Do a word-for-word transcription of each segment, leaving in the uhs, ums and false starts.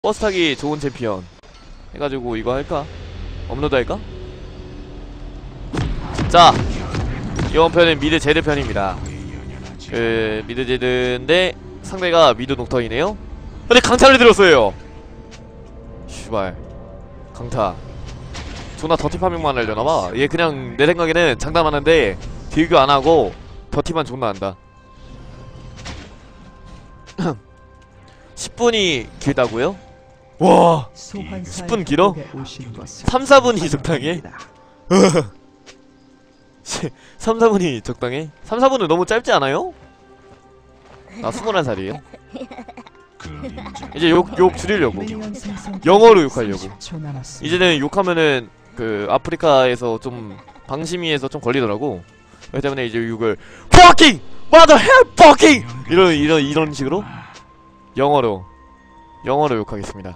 버스 타기 좋은 챔피언 해가지고 이거 할까? 업로드 할까? 자, 이번 편은 미드 제드 편입니다. 그 미드 제드인데 상대가 미드 녹턴이네요. 근데 강타를 들었어요. 슈발 강타 존나 더티 파밍만 하려나봐. 얘 그냥 내 생각에는 장담하는데 딜교 안하고 더티만 존나 한다. 십 분이 길다고요? 와, 십 분 길어? 삼, 사 분이 적당해? 삼, 사 분이 적당해? 삼, 사 분은 너무 짧지 않아요? 나 스물한 살이에요. 이제 욕, 욕 줄이려고. 영어로 욕하려고. 이제는 욕하면은 그 아프리카에서 좀 방심위에서 좀 걸리더라고. 그렇기 때문에 이제 욕을 fucking! mother hell fucking! 이런 이런 이런 식으로 영어로 영어로 욕하겠습니다.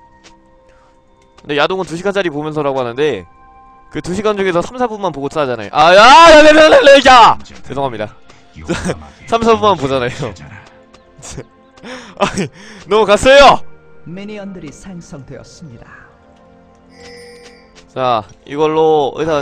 근데 야동은 두 시간짜리 보면서라고 하는데 그 두 시간 중에서 삼, 사 분만 보고 짜잖아요. 아, 야, 야, 야, 야, 야! 죄송합니다. 삼, 사 분만 보잖아요. 아니, 넘어갔어요! 미니언들이 생성되었습니다. 자, 이걸로 일단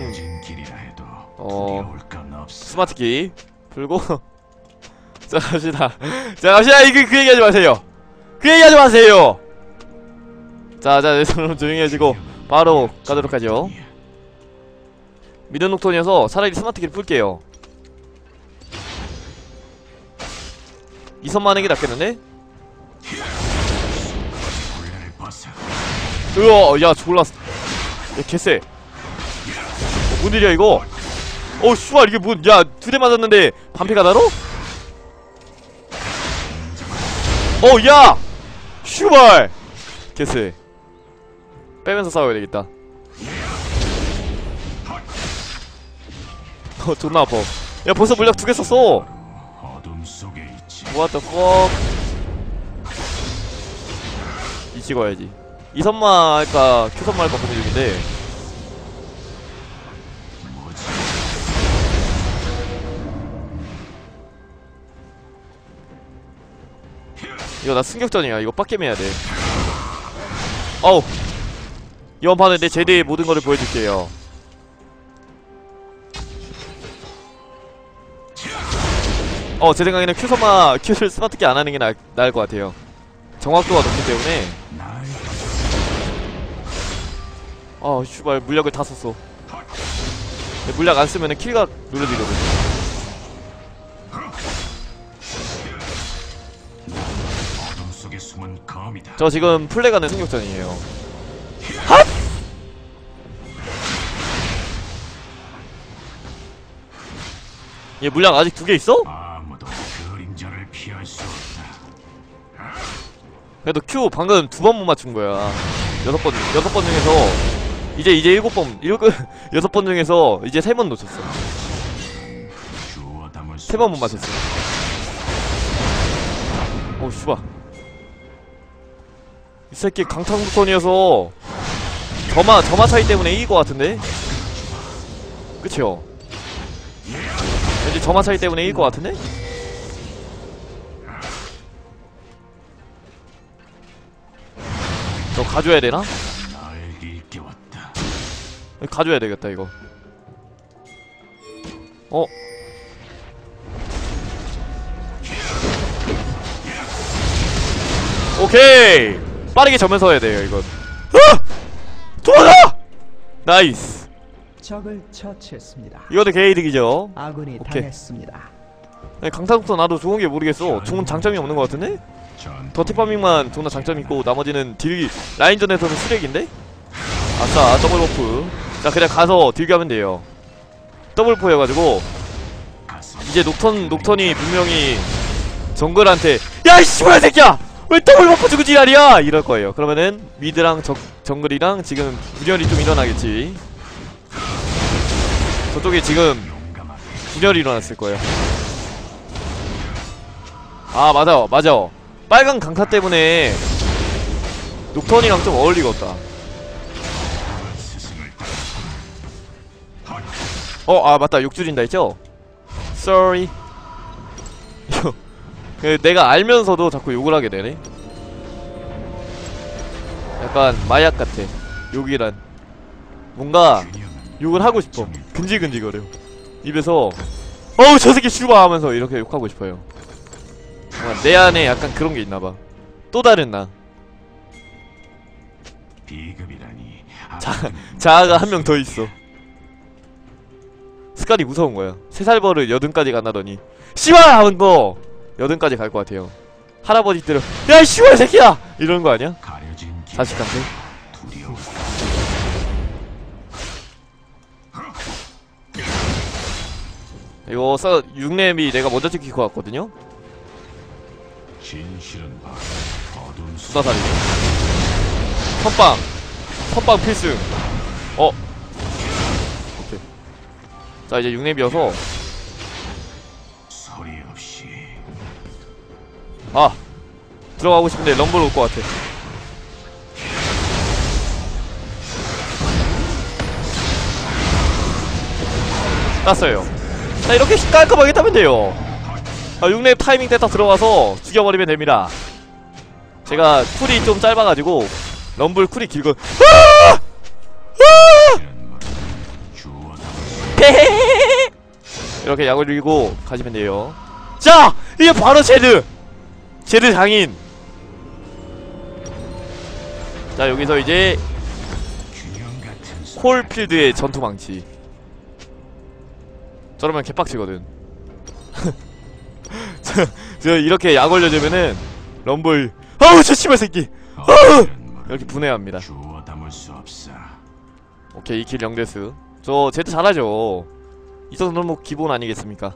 어 스마트키 풀고 자, 갑시다. 자, 갑시다. 이거 그 얘기하지 마세요. 그 얘기하지 마세요. 자, 자, 여러분 조용히 해지고 바로 가도록 하죠. 미드 녹턴이어서 차라리 스마트키를 풀게요. 이선만 하는 게 낫겠는데? 으어, 야, 졸라. 야, 개쎄. 어, 뭔 일이야, 이거? 어, 슈발, 이게 뭔, 야, 두 대 맞았는데, 반피가 나로? 어, 야! 슈발! 개쎄. 빼면서 싸워야 되겠다. 어, 존나 아파. 야, 벌써 물약 두 개 썼어! What the fuck? 이 찍어야지. 이선마 할까, 큐선마 할까 고민 중인데. 이거 나 승격전이야. 이거 빡겜 해야 돼. 어우. 이번 판은 내 제대의 모든 거를 보여줄게요. 어, 제 생각에는 큐선마, 큐를 스마트키 안 하는 게 나, 나을 것 같아요. 정확도가 높기 때문에. 아, 슈발, 물약을 다 썼어. 물약 안 쓰면은 킬가 눌러지거든. 저 지금 플레 가는 승격전이에요. 핫! 얘 물약 아직 두 개 있어? 그래도 Q 방금 두 번 못 맞춘 거야. 여섯 번, 여섯 번 중에서 이제 이제 일곱 번, 일곱 여섯 번 중에서 이제 세 번 놓쳤어. 세 번 못 맞췄어. 오, 슈바. 이 새끼 강타국선이어서 점화, 점화 차이 때문에 이길 것 같은데? 그치요? 왠지 점화 차이 때문에 이길 것 같은데? 저 가져야 되나? 가져야 되겠다, 이거. 어? 오케이! 빠르게 전면서 해야 돼요, 이건. 아! 도와줘! 나이스! 적을 처치했습니다. 이것도 개이득이죠. 아군이 오케이. 당했습니다. 강타국도 나도 좋은 게 모르겠어. 좋은 장점이 없는 것 같은데? 더티파밍만 존나 장점 있고 나머지는 딜 라인전에서는 쓰레기인데? 아싸, 더블 버프. 자, 그냥 가서 딜기 하면 돼요. 더블 포여가지고 이제 녹턴, 녹턴이 분명히 정글한테 야, 이 씨발 새끼야! 왜 더블 버프 주고 지랄이야! 이럴 거예요. 그러면은 미드랑 정, 정글이랑 지금 분열이 좀 일어나겠지. 저쪽에 지금 분열이 일어났을 거예요. 아, 맞아, 맞아. 빨간 강타 때문에 녹턴이랑 좀 어울리겠다. 어, 아, 맞다. 욕 줄인다 했죠? Sorry. 내가 알면서도 자꾸 욕을 하게 되네. 약간 마약 같아. 욕이란 뭔가 욕을 하고 싶어. 근질근질거려 입에서. 어우 저 새끼 슈바 하면서 이렇게 욕하고 싶어요. 뭔가 내 안에 약간 그런 게 있나봐. 또 다른 나. 자, 자아가 한 명 더 있어. 스카리 무서운 거야. 세 살 버릇 여든까지 간다더니 씨발 하는 거 여든까지 갈 것 같아요. 할아버지 때려 야 씨발 새끼야 이러는 거 아니야? 자식한테. 이거 써 육 렙이 내가 먼저 찍힐 것 같거든요. 수다살이 선빵 선빵 필승. 어 오케이. 자 이제 육 렙이어서 아 들어가고 싶은데 럼블 올 것 같아. 땄어요. 자 이렇게 깔끔하게 따면 돼요. 아, 육 렙 타이밍 때 딱 들어가서 죽여버리면 됩니다. 제가 쿨이 좀 짧아가지고 럼블 쿨이 길고 아! 아! 이렇게 약을 들고 가시면 돼요. 자! 이게 바로 제드! 제드 장인! 자 여기서 이제 콜필드의 전투망치. 저러면 개빡치거든. 저, 저 이렇게 약 올려주면은 럼블 아우 저 씨발 새끼 아우! 이렇게 분해합니다. 오케이 이 킬 영 데스. 저 제드 잘하죠. 이 정도는 뭐 기본 아니겠습니까?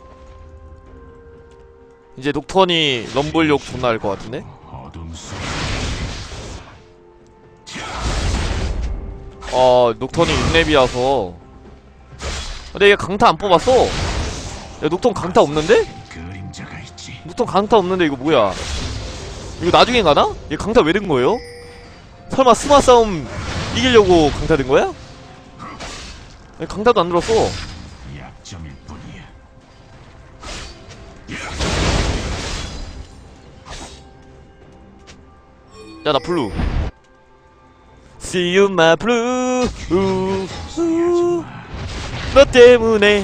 이제 녹턴이 럼블 욕 존나 할 것 같은데? 어 녹턴이 육 렙이라서. 근데 얘 강타 안 뽑았어. 야 녹턴 강타 없는데? 녹턴 강타 없는데 이거 뭐야? 이거 나중에 가나? 얘 강타 왜 든 거예요? 설마 스마 싸움 이기려고 강타 든 거야? 얘 강타도 안 들었어. 야 나 블루. See you my blue. 우, 우. 너 때문에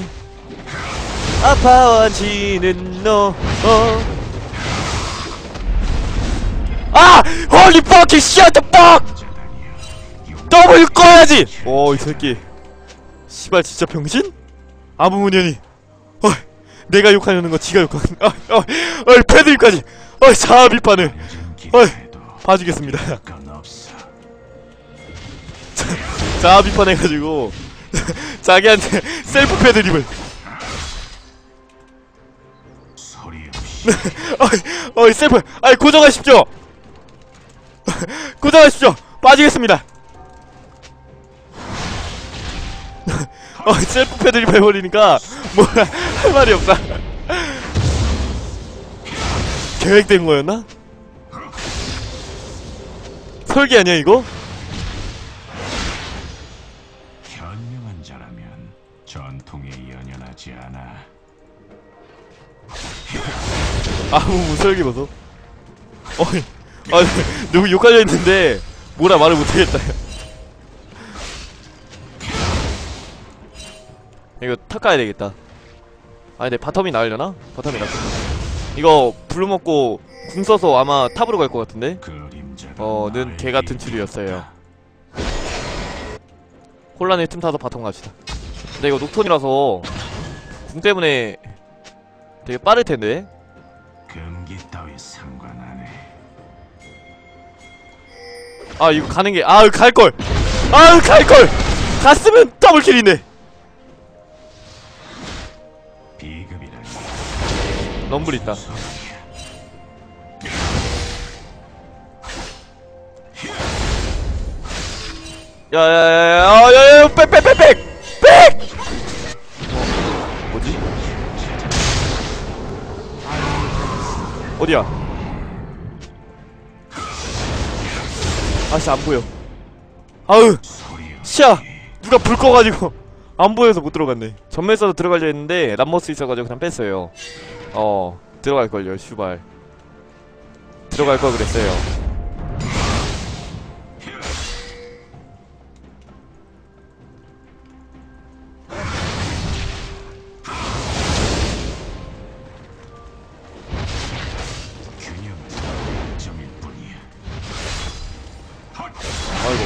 아파하지는 너. 어. 아! 홀리 퍼킹 샷 더 팍! 더블 꺼야지! 오 이 새끼 씨발 진짜 병신? 아무 문연이 어 내가 욕하려는 거 지가 욕하는 아, 어, 어, 패드립까지 어 자아 비판을 어 봐주겠습니다. 자아 비판해가지고 자기한테 셀프 패드립을 어이 어이 셀프 아이 고정하십시오. 고정하십시오. 빠지겠습니다. 어 셀프 패드립 해버리니까 뭐라 할 말이 없다. 계획된 거였나? 설계 아니야 이거? 현명한 자라면 전통에 연연하지 않아. 아무 무설계 보소. 어이 아 누구 욕하려 했는데 뭐라 말을 못하겠다. 이거 탑 가야 되겠다. 아니 내 바텀이 나으려나? 바텀이 나겠다. 이거 블루 먹고 궁 써서 아마 탑으로 갈 것 같은데? 어, 는 개같은 추리였어요. 혼란의 틈 타서 바텀 갑시다. 근데 이거 녹턴이라서 궁 때문에 되게 빠를 텐데? 금기 따위 상관 안 해. 아 이거 가는 게 아유 갈걸! 아유 갈걸! 갔으면 더블킬인데! 럼블 있다. 야야야야 야야야 빽빽빽빽 빽! 어, 뭐지? 어디야? 아씨 안 보여. 아으 씨야 누가 불 꺼가지고 안 보여서 못 들어갔네. 전멸 써서 들어가려 했는데 람머스 있어가지고 그냥 뺐어요. 어 들어갈걸요 슈발. 들어갈걸 그랬어요. 아이고.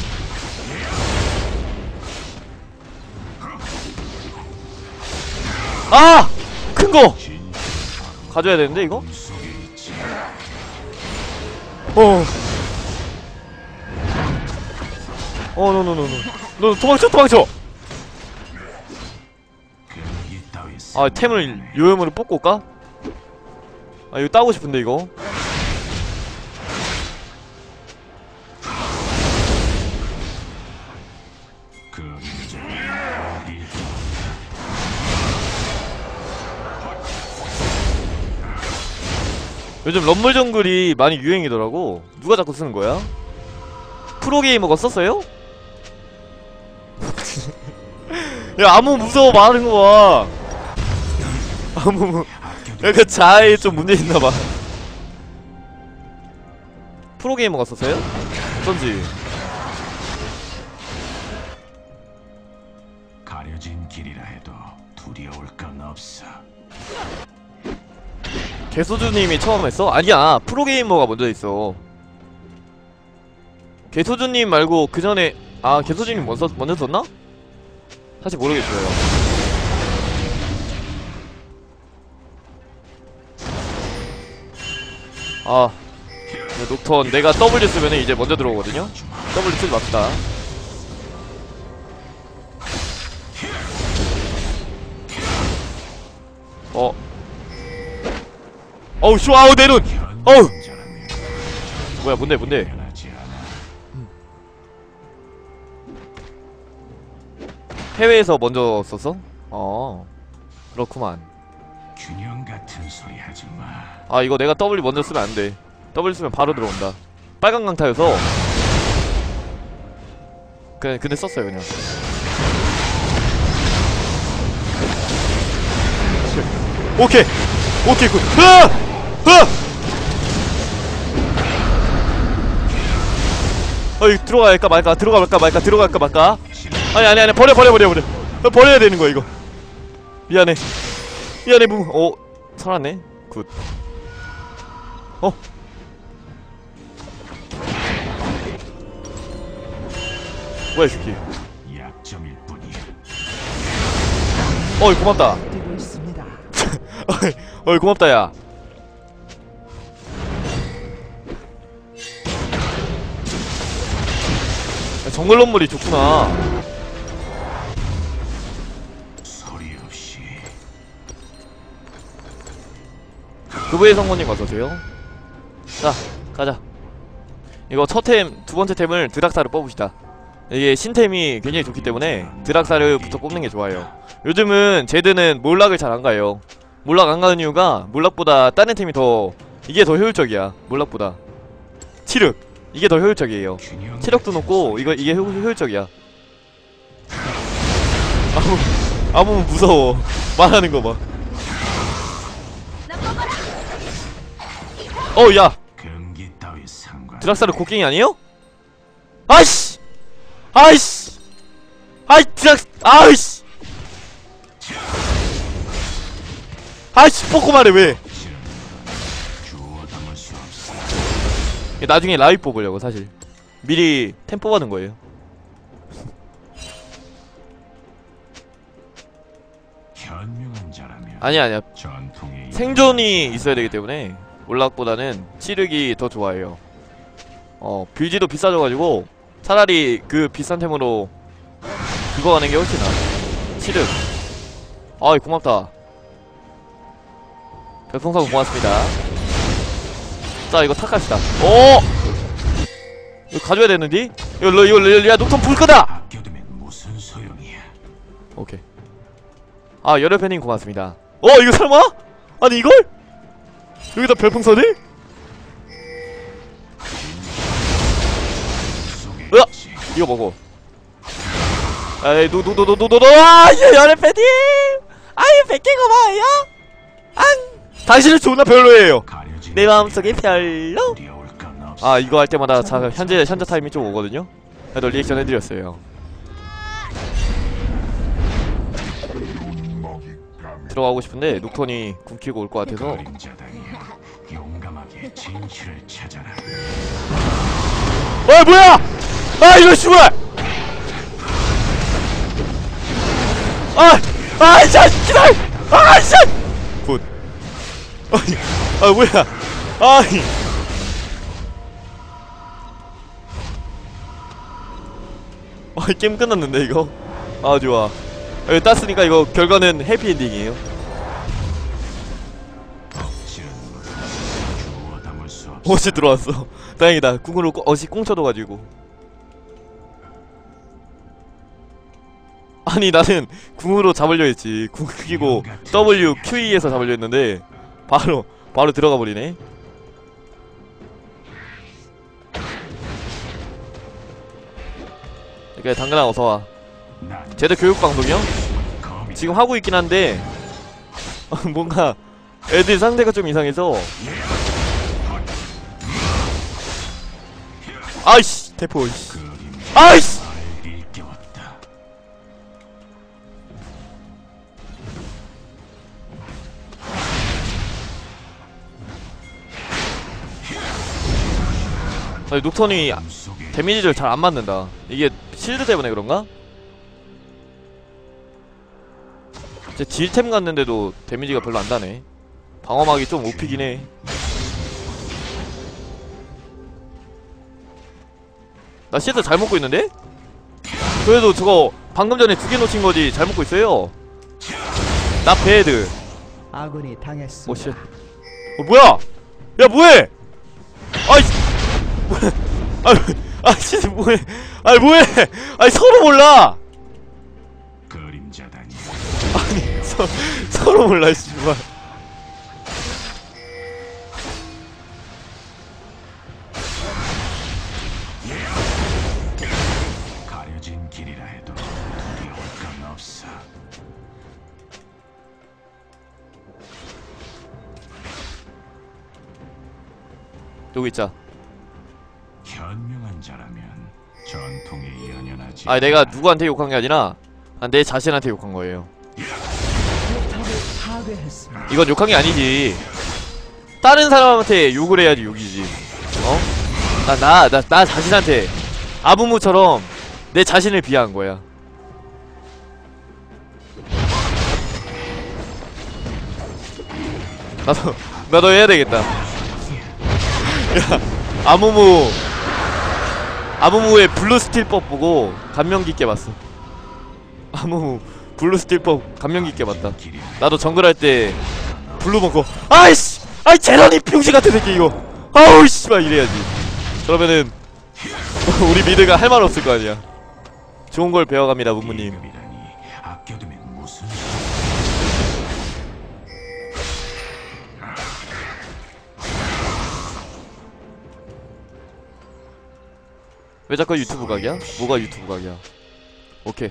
아! 큰거! 가져야 되는데 이거? 어. 어, 노노노노. 너 도망쳐, 도망쳐! 아, 템을 요염으로 뽑고 올까? 아, 이거 따고 싶은데, 이거. 요즘 럼블 정글이 많이 유행이더라고. 누가 자꾸 쓰는 거야? 프로게이머가 썼어요? 야, 아무 무서워 말하는 거 봐. 아무 약간 자아에 좀 문제 있나봐. 프로게이머가 썼어요? 어쩐지. 가려진 길이라 해도 두려울 건 없어. 개소주님이 처음 했어? 아니야, 프로게이머가 먼저 했어. 개소주님 말고 그 전에 아 개소주님 먼저 먼저 썼나? 사실 모르겠어요. 아, 녹턴 내가 W 쓰면 이제 먼저 들어오거든요. W 쓰지 맙시다. 어. 어우 쇼 아우 내눈. 어우. 뭐야 뭔데 뭔데? 해외에서 먼저 썼어? 어. 그렇구만. 균형 같은 소리 하지 마. 아 이거 내가 W 먼저 쓰면 안 돼. W 쓰면 바로 들어온다. 빨간 강타여서. 그냥 근데 썼어요 그냥. 오케이 오케이 굿. 으아! 으아! 어이 들어갈까 말까 들어갈까 말까 들어갈까 말까. 아니 아니 아니 버려 버려 버려 버려. 버려야 되는 거야 이거. 미안해 미안해 무. 어 살았네. 굿. 어 뭐야 이 새끼. 약점일 뿐이야. 어이 고맙다. 뛰고 있습니다. 어이 어이 고맙다 야. 정글 럼블이 좋구나. 소리 없이. 그부의 성모님 어서오세요. 자 가자. 이거 첫템 두번째 템을 드락사를 뽑읍시다. 이게 신템이 굉장히 좋기 때문에 드락사르부터 뽑는게 좋아요. 요즘은 제드는 몰락을 잘 안가요. 몰락 안가는 이유가 몰락보다 다른 템이 더 이게 더 효율적이야. 몰락보다 치륵 이게 더 효율적이에요. 체력도 높고 이거 이게 효, 효율적이야. 아무 아무 무서워 말하는 거 봐. 어 야 드락사르 곡괭이 아니에요? 아이씨 아이씨 아이 드락 아이씨 아이씨 뽑고 말해 왜. 나중에 라이 뽑으려고 사실 미리 템 뽑아둔 거예요. 아니야 아니야 생존이 있어야 되기 때문에 몰락보다는 치륵이 더 좋아해요. 어 빌지도 비싸져가지고 차라리 그 비싼 템으로 그거 가는 게 훨씬 나아. 치륵. 아이 고맙다. 별풍선 고맙습니다. 자 이거 탁합시다. 오! 이거 가져야 되는데? 이거 이거 이거 야 녹턴 불 끄다! 오케이. 아 열혈팬님 고맙습니다. 어 이거 설마? 아니 이걸? 여기다 별풍선을? 으아! 이거 먹어. 아이 노노노노노노노 아 열혈팬님! 아유 백 개 고마워요. 앙! 당신은 존나 별로예요. 내 마음속에 별로? 아 이거 할 때마다 자, 현재 현재 타임이 좀 오거든요. 그래도 리액션 해드렸어요. 들어가고 싶은데 녹턴이 굶기고 올 것 같아서. 어 뭐야! 아 이거 죽어라. 아! 아! 이 자식들아! 아! 씨! 굿. 아니, 아 뭐야? 아니. 아 게임 끝났는데 이거? 아 좋아. 여기 땄으니까 이거 결과는 해피엔딩이에요. 어시 들어왔어. 다행이다. 궁으로 어시 꽁쳐둬가지고. 아니 나는 궁으로 잡으려 했지. 궁 끼고 W, Q에서 잡으려 했는데 바로 바로 들어가 버리네. 그러니까 당근아 어서와. 제대 교육 방송이요? 지금 하고 있긴 한데 뭔가 애들 상태가 좀 이상해서. 아이씨 대포. 아이씨. 아니 녹턴이 데미지를 잘 안 맞는다. 이게 실드 때문에 그런가? 제 딜템 갔는데도 데미지가 별로 안 나네. 방어막이 좀 오피긴 해. 나 실드 잘 먹고 있는데? 그래도 저거 방금 전에 두 개 놓친 거지. 잘 먹고 있어요. 나 배드. 아군이 당했습니다. 오씨. 어 뭐야? 야 뭐해? 아이씨. 뭐해? 아, 아, 진짜 뭐해? 아니 뭐해? 아니 서로 몰라. 그림자다니. 아니 서 서로 몰라 씨발. 가려진 길이라 해도 두려울 건 없어. 여기 있자. 현명한 자라면 전통에 연연하지. 아 내가 누구한테 욕한 게 아니라 아, 내 자신한테 욕한 거예요. 이건 욕한 게 아니지. 다른 사람한테 욕을 해야지 욕이지. 어? 나 나 나 나 자신한테 아부무처럼 내 자신을 비하한 거야. 나도 나도 해야 되겠다. 야 아무무 아무무의 블루스틸법 보고 감명 깊게 봤어. 아무무 블루스틸법 감명 깊게 봤다. 나도 정글 할 때 블루 먹고 아이씨 아이 제런이 병신 같은 새끼 이거 아우 씨발 이래야지. 그러면은 우리 미드가 할 말 없을 거 아니야. 좋은 걸 배워갑니다 문무님. 아껴두면 무슨 왜 자꾸 유튜브 각이야? 뭐가 유튜브 각이야? 오케이.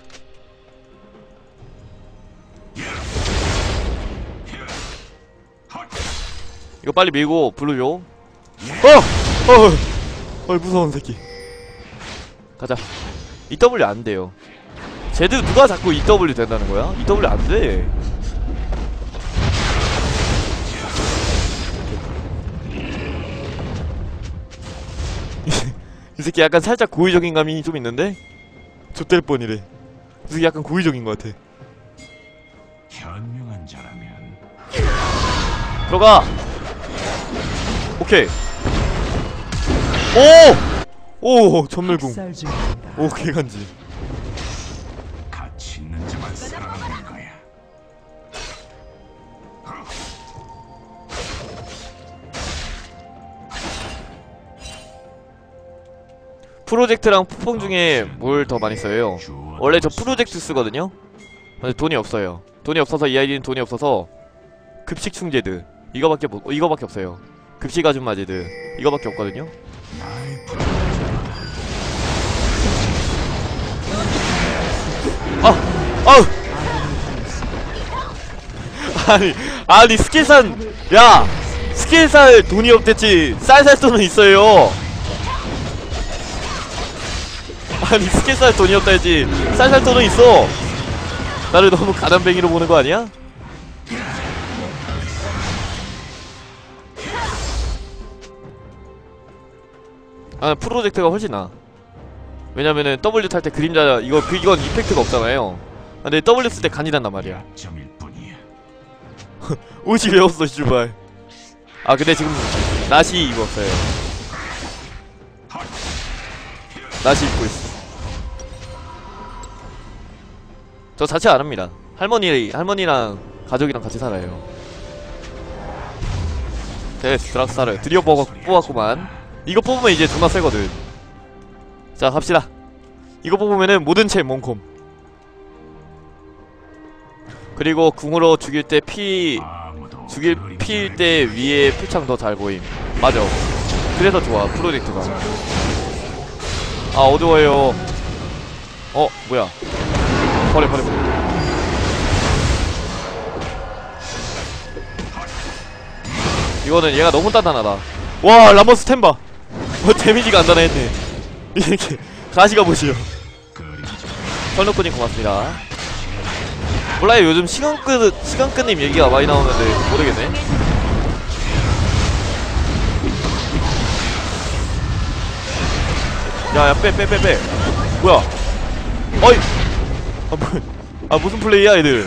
이거 빨리 밀고 블루 줘. 어! 어! 어이 무서운 새끼. 가자. 이더블유 안 돼요. 쟤들 누가 자꾸 이더블유 된다는 거야? 이더블유 안 돼. 이 새끼 약간 살짝 고의적인 감이 좀 있는데? 좆될 뻔이래. 이 새끼 약간 고의적인 것 같아. 현명한 자라면 들어가! 오케이. 오! 오! 전멸궁. 학살 중입니다. 오 개간지. 가치 있는 자만 살아남는 거야. 프로젝트랑 푸펑 중에 뭘 더 많이 써요? 원래 저 프로젝트 쓰거든요? 근데 돈이 없어요. 돈이 없어서 이 아이디는 돈이 없어서 급식 충제드 이거밖에 못 이거밖에 없어요. 급식 아줌마제드 이거밖에 없거든요. 아! 아우! 아니 아니 스킬산 야! 스킬살 돈이 없댔지 쌀살 돈은 있어요. 아니 스킬살 돈이 없다 했지 쌀살 돈은 있어. 나를 너무 가난뱅이로 보는 거 아니야? 아 프로젝트가 훨씬 나아. 왜냐면은 W 탈 때 그림자 이거 그 이건 이펙트가 없잖아요. 근데 W 쓸 때 간이란단 말이야. 점일 뿐이야. 옷이 외웠어 씨발. 아 근데 지금 나시 입었어요. 나시 입고 있어. 저 자체 안 합니다. 할머니 할머니랑 가족이랑 같이 살아요. 됐어 드락사를 드디어 뽑았, 뽑았구만. 이거 뽑으면 이제 존나 세거든. 자 갑시다. 이거 뽑으면은 모든 체 몽콤. 그리고 궁으로 죽일 때 피 죽일 피일 때 위에 표창 더 잘 보임. 맞아. 그래서 좋아 프로젝트가. 아 어두워요. 어 뭐야. 버려 버려 버려. 이거는 얘가 너무 단단하다. 와 라모스 템바. 어 데미지가 안 단단했네. 이렇게 가시가 보시오. 설놓고님 고맙습니다. 몰라요. 요즘 시간끈 시간끈님 얘기가 많이 나오는데 모르겠네. 야야 빼 빼 빼 빼. 뭐야? 어이. 아, 뭐, 아 무슨 플레이야 애들.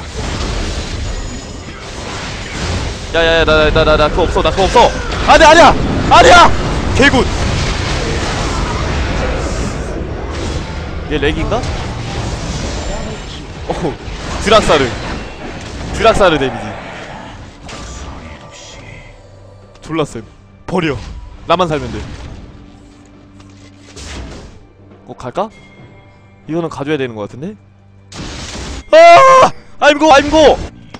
야야야 나 나 나 나 그거 없어 나 그거 없어. 아니야 아니야 아니야. 개굿. 얘 렉인가? 어 드락사르 드락사르 데미지 졸라 쌤. 버려. 나만 살면 돼. 어 갈까? 이거는 가져야 되는 것 같은데? 아! 아임고 아임고!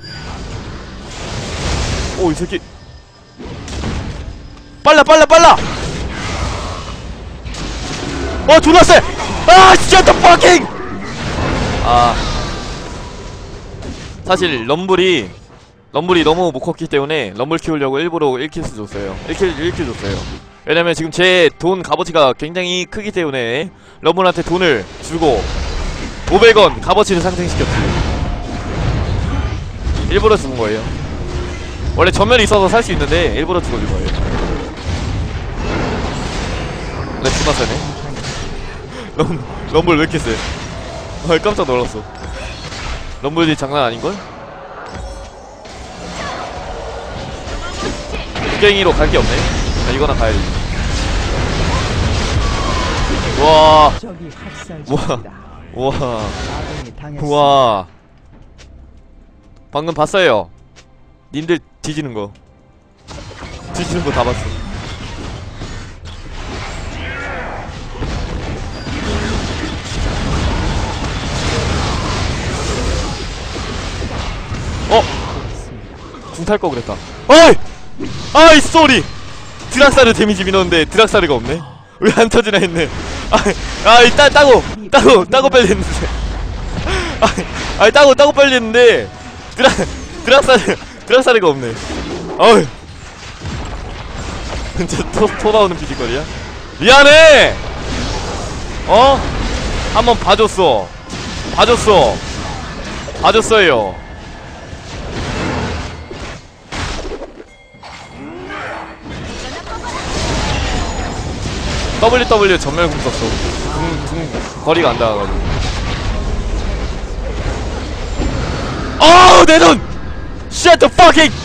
오 이 새끼 빨라 빨라 빨라! 어 졸라 쎄! 아 shut the fucking! 아 사실 럼블이 럼블이 너무 못 컸기 때문에 럼블 키우려고 일부러 일 킬스 줬어요. 일 킬 일 킬 줬어요. 왜냐면 지금 제 돈 값어치가 굉장히 크기 때문에 럼블한테 돈을 주고 오백 원 값어치를 상승시켰지. 일부러 준 거예요. 원래 전면이 있어서 살 수 있는데 일부러 주고 준 거예요. 근데 존나 세네. 럼, 럼블 왜 이렇게 세? 아 깜짝 놀랐어. 럼블이 장난 아닌걸? 갱이로 갈 게 없네. 아, 이거나 가야지. 와. 적이 학살 우와. 중입니다. 우와. 아군이 당했습니다. 우와. 방금 봤어요. 님들 뒤지는 거. 뒤지는 거 다 봤어. 어! 궁 탈 거 그랬다. 어이! 아이 쏘리! 드락사르 데미지 민었는데 드락사르가 없네? 왜 안 터지나 했네. 아, 아이 따, 따고! 따고! 따고 빨리 했는데. 아이 따고 따고 빨리 했는데 드락, 드락사르, 드락사르가 없네. 어이! 진짜 토, 토 나오는 피지컬이야? 미안해! 어? 한번 봐줬어. 봐줬어. 봐줬어요. 더블유 더블유 전멸궁 썼어. 궁, 궁 거리가 안 닿아가지고. 어우 내 눈! Shut the fucking!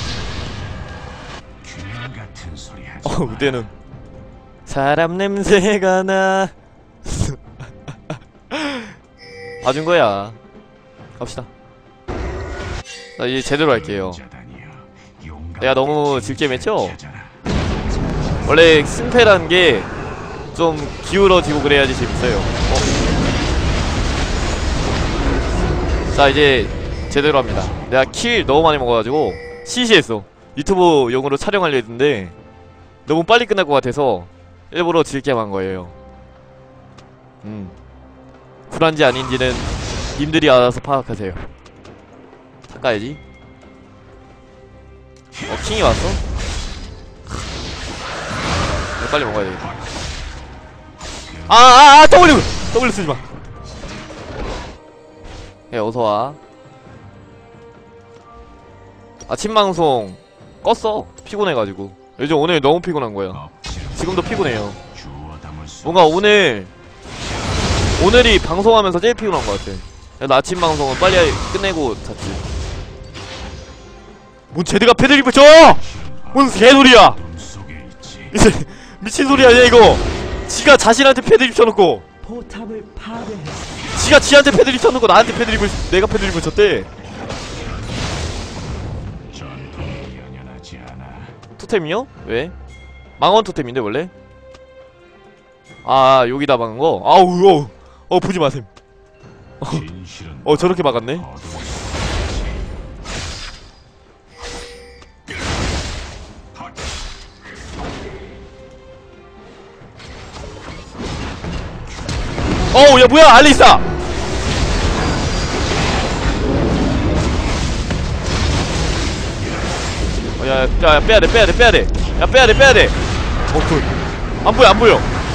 어우 내 눈. 사람 냄새가 나. 봐준 거야. 갑시다. 자 이제 제대로 할게요. 내가 너무 질게 맺죠? 원래 승패라는 게 좀 기울어지고 그래야지 재밌어요. 어? 자 이제 제대로 합니다. 내가 킬 너무 많이 먹어가지고 시시했어. 유튜브 용으로 촬영하려 했는데 너무 빨리 끝날 것 같아서 일부러 질게 한 거예요. 음 쿨한지 아닌지는 님들이 알아서 파악하세요. 닦아야지. 어 킹이 왔어? 빨리 먹어야 되겠다. 아아아 W! W 쓰지마. 예 어서와. 아침방송 껐어. 피곤해가지고. 요즘 오늘 너무 피곤한거야. 지금도 피곤해요. 뭔가 오늘 오늘이 방송하면서 제일 피곤한 것 같아. 나 아침 방송은 빨리 끝내고 잤지. 뭔 제드가 패드립을 붙여! 뭔 개소리야! 이제 미친 소리야 얘 이거. 지가 자신한테 패드립 쳐놓고 포탑을 파괴했습니다. 지가 지한테 패드립 쳐놓고 나한테 패드립을 내가 패드립을 쳤대. 전통이 연연하지 않아. 토템이요? 왜? 망원 토템인데 원래? 아 여기다 막은거? 아우 어, 어 보지 마셈. 진실은 어 저렇게 막았네. 어둠 어우 야 뭐야 알리사! 어, 야, 야, 야 빼야돼 빼야돼 빼야돼 야 빼야돼 빼야돼. 어 굿. 안보여 안보여.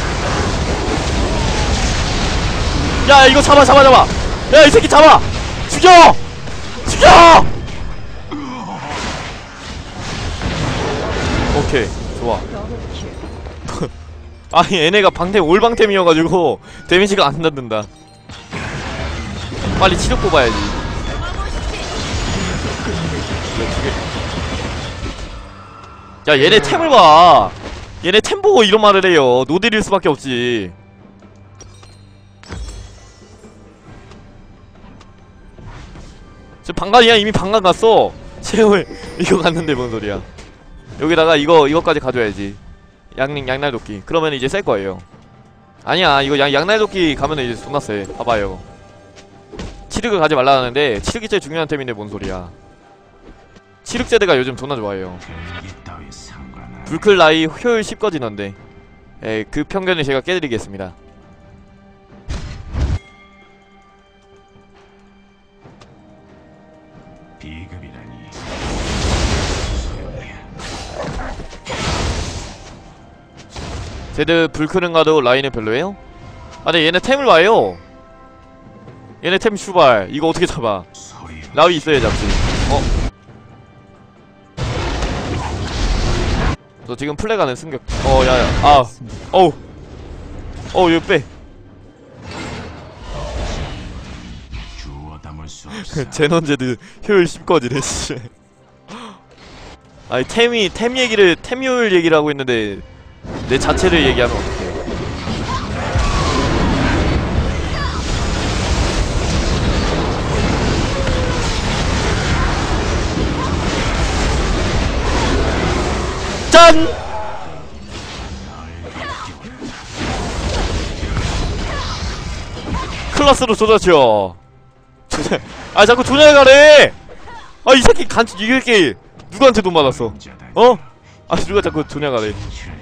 야 이거 잡아 잡아 잡아. 야 이 새끼 잡아. 죽여! 죽여! 오케이 좋아. 아니 얘네가 방템 올방템이어가지고 데미지가 안 닿는다. 빨리 치료 뽑아야지. 야 얘네 템을 봐. 얘네 템 보고 이런 말을 해요. 노딜일 수밖에 없지. 저 방간이야. 이미 방간 갔어. 채울 이거 갔는데 뭔 소리야. 여기다가 이거 이거까지 가져야지. 양, 양날도끼. 그러면 이제 셀 거예요. 아니야 이거 양, 양날도끼 가면은 이제 존나 세. 봐봐요. 치륵을 가지 말라 하는데 치륵이 제일 중요한 템인데 뭔 소리야. 치륵제드가 요즘 존나 좋아해요. 불클라이 효율 십 꺼지던데. 에, 그 편견을 제가 깨드리겠습니다. 비급이라니. 제드 불크는 가도 라인은 별로예요? 아 근데 얘네 템을 봐요. 얘네 템 슈발. 이거 어떻게 잡아. 라위 있어야 잡지. 어? 저 지금 플래가는 승격. 어 야야 아 어우 어우 이거 빼. 주워 담을 수 없어. 제논제드 효율 십 꺼지네 씨. 아니 템이 템 얘기를 템 효율 얘기를 하고 있는데 내 자체를 얘기하면 어떡해. 짠! 클라스로 조졌죠. 조작. 아 자꾸 조작하래. 아 이 새끼 간 이 새끼 누구한테 돈 받았어? 어? 아 누가 자꾸 조작하래.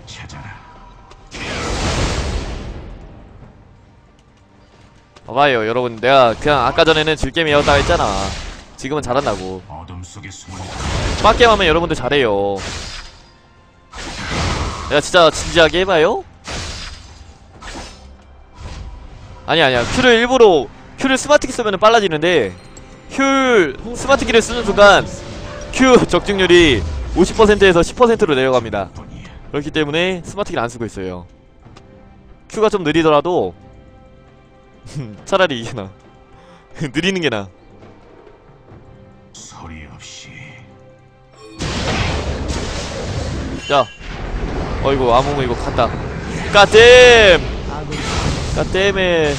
봐봐요 여러분, 내가 그냥 아까 전에는 질게임이었다 했잖아. 지금은 잘한다고. 빡게임 하면 여러분들 잘해요. 내가 진짜 진지하게 해봐요? 아니 아니야 Q를 일부러 Q를 스마트키 쓰면 빨라지는데 Q 스마트키를 쓰는 순간 Q 적중률이 오십 퍼센트에서 십 퍼센트로 내려갑니다. 그렇기 때문에 스마트키를 안 쓰고 있어요. Q가 좀 느리더라도 차라리 이게 나아. 느리는 게 나아. 소리 없이. 자, 어이구 아무무 이거 갔다. 까댐! 까댐에.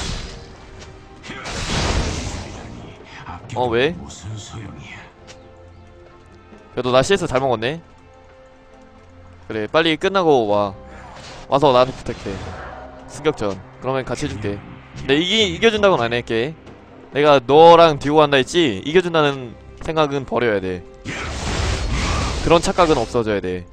어 왜? 무슨 소용이야? 그래도 나 씨에스 잘 먹었네. 그래 빨리 끝나고 와. 와서 나한테 부탁해. 승격전. 그러면 같이 해줄게. 근데 이기, 이겨준다고는 안 할게. 내가 너랑 듀오 한다 했지? 이겨준다는 생각은 버려야 돼. 그런 착각은 없어져야 돼.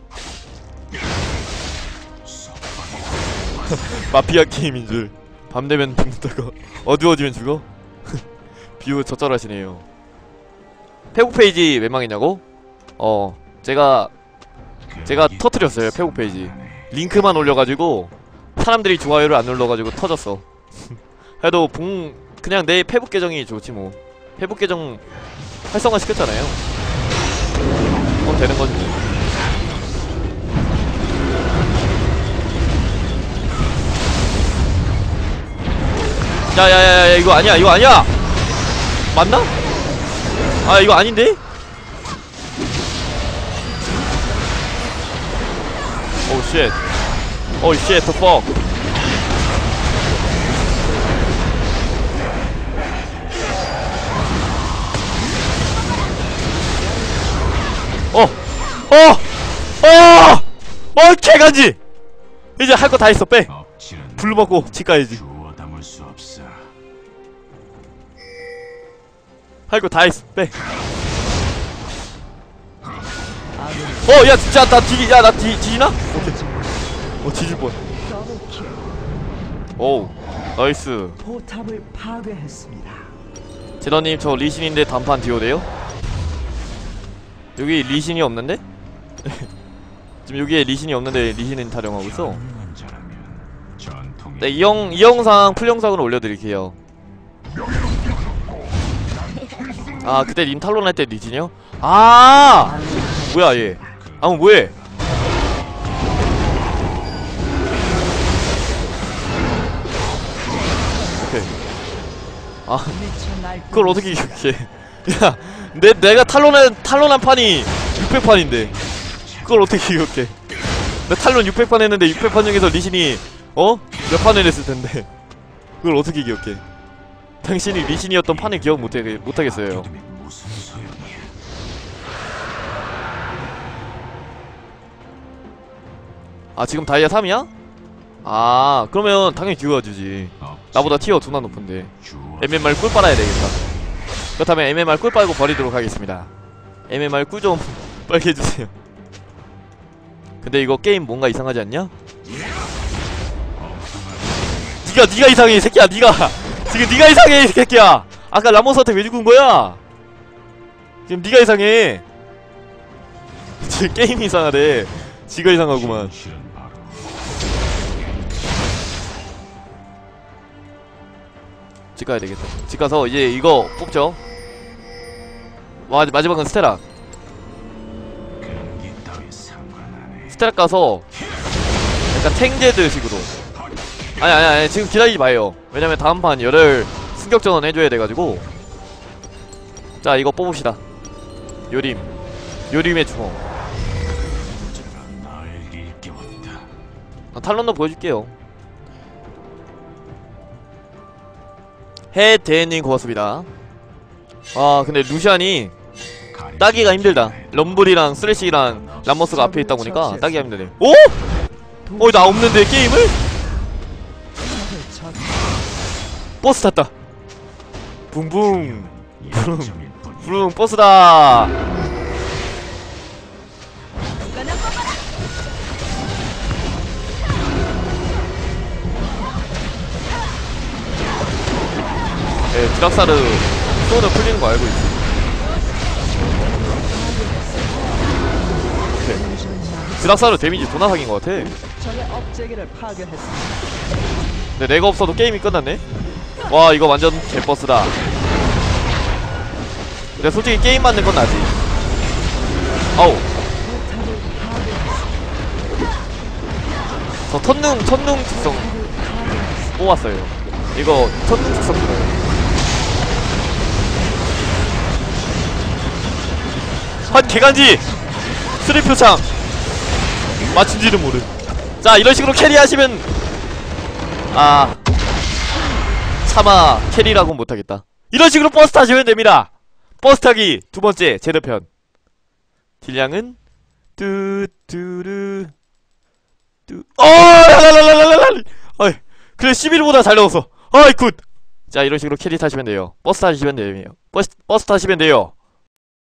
마피아 게임인 줄. 밤 되면 죽는다고. 어두워지면 죽어? 뷰 저쩔하시네요. 페북 페이지 왜 망했냐고? 어 제가 제가 터트렸어요. 페북 페이지 링크만 올려가지고 사람들이 좋아요를 안 눌러가지고 터졌어. 그래도 봉 그냥 내 페북 계정이 좋지 뭐. 페북 계정 활성화 시켰잖아요. 그럼 되는 거지. 야야야야 이거 아니야 이거 아니야 맞나? 아 이거 아닌데? 오우 쉣 오우 쉣 더 퍽 어! 어! 어! 어! 개간지! 이제 할 거 다 했어 빼! 억지는 불 먹고 집 가야지 주워 담을 수 없어. 할 거 다 했어 빼! 어! 야 진짜 나 뒤.. 야 나 뒤.. 뒤지나? 오케이 어 뒤질 뻔 더블킬. 오우 나이스 포탑을 파괴했습니다. 제너님 저 리신인데 단판 듀오돼요? 여기 리신이 없는데? 지금 여기에 리신이 없는데 리신은 타령하고 있어. 자라면 전통의 네, 이, 영, 이 영상 풀영상으로 올려드릴게요. 아 그때 님 탈론 할 때 리신이요? 아 뭐야 얘 아무 뭐해 오케이 아 미쳐 날 그걸 어떻게 기억해 야 내, 내가 탈론한 탈론한 판이 육백 판인데 그걸 어떻게 기억해 내 탈론 육백 판 했는데 육백 판 중에서 리신이 어? 몇 판을 했을 텐데 그걸 어떻게 기억해 당신이 리신이었던 판을 기억 못해, 못하겠어요. 믿음이 무슨 소용이야. 아 지금 다이아 삼이야? 아 그러면 당연히 듀오가 주지. 나보다 티어 존나 높은데 엠엠알 꿀 빨아야 되겠다. 그렇다면 엠엠알 꿀 빨고 버리도록 하겠습니다. 엠엠알 꿀 좀 빨게 해주세요. 근데 이거 게임 뭔가 이상하지 않냐? 니가 니가 이상해 이 새끼야. 니가 지금 니가 이상해 이 새끼야. 아까 라모스한테 왜 죽은 거야? 지금 니가 이상해. 지금 게임이 이상하대. 지가 이상하구만. 집 가야 되겠다. 집 가서 이제 이거 뽑죠. 와, 마지막은 스테라. 스테라 가서 약간 탱제드 식으로. 아니 아니 아니 지금 기다리지 마요. 왜냐면 다음 판 열혈 승격전원 해줘야 돼가지고. 자 이거 뽑읍시다. 요림 요림의 주먹. 아, 탈론도 보여줄게요. 해대님 고맙습니다. 아 근데 루시안이 따기가 힘들다. 럼블이랑 쓰레쉬랑 람머스가 앞에 있다 보니까 따기가 힘드네. 오? 어 나 없는데 게임을? 버스 탔다. 붕붕 부릉 부릉 버스다. 네, 드락사르 소원을 풀리는 거 알고 있어. 오케이. 드락사르 데미지 존나 사긴 거 같아. 적의 업체계를 파괴했습니다. 근데 내가 없어도 게임이 끝났네? 와 이거 완전 개버스다. 근데 솔직히 게임 만든 건 나지. 아우 저 천능 천능 특성 뽑았어요. 이거 천능 특성 들어요. 한 개간지! 쓰리 표창! 맞춘지는 모름. 자 이런식으로 캐리하시면 아 차마 캐리라고는 못하겠다. 이런식으로 버스 타시면 됩니다. 버스 타기 두번째 제대편. 딜량은 뚜뚜르 뚜 어라라라라라라. 어이 그래 십일보다 잘 넣었어. 어이 굿. 자 이런식으로 캐리 타시면 돼요. 버스 타시면 돼요. 버스, 버스 타시면 돼요.